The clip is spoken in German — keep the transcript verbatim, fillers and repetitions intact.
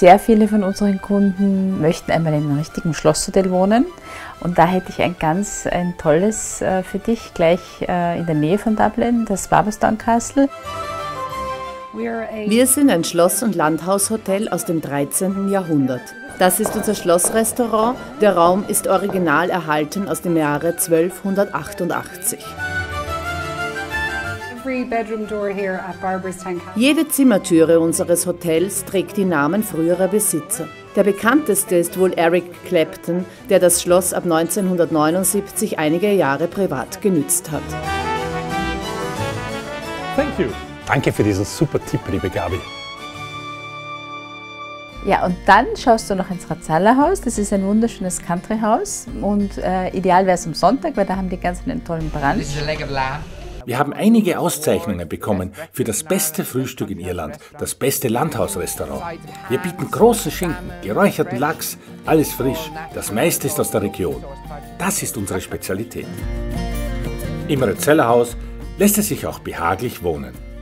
Sehr viele von unseren Kunden möchten einmal in einem richtigen Schlosshotel wohnen. Und da hätte ich ein ganz ein tolles äh, für dich, gleich äh, in der Nähe von Dublin, das Barbaston Castle. Wir sind ein Schloss- und Landhaushotel aus dem dreizehnten Jahrhundert. Das ist unser Schlossrestaurant. Der Raum ist original erhalten aus dem Jahre zwölfhundertachtundachtzig. Jede Zimmertüre unseres Hotels trägt die Namen früherer Besitzer. Der bekannteste ist wohl Eric Clapton, der das Schloss ab neunzehnhundertneunundsiebzig einige Jahre privat genützt hat. Thank you. Danke für diesen super Tipp, liebe Gabi. Ja, und dann schaust du noch ins Razzala-Haus. Das ist ein wunderschönes Country-Haus und äh, ideal wäre es am Sonntag, weil da haben die ganz einen tollen Brunch. Wir haben einige Auszeichnungen bekommen für das beste Frühstück in Irland, das beste Landhausrestaurant. Wir bieten großen Schinken, geräucherten Lachs, alles frisch. Das meiste ist aus der Region. Das ist unsere Spezialität. Im Razzala-Haus lässt es sich auch behaglich wohnen.